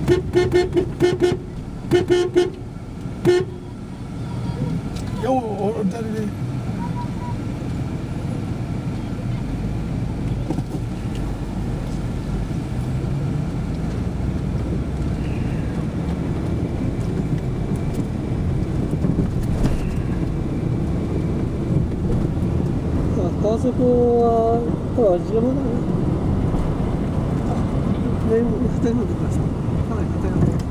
Yo, dari あそこは、これは地山だね。ね、2人乗ってください。はい、2人乗ってください。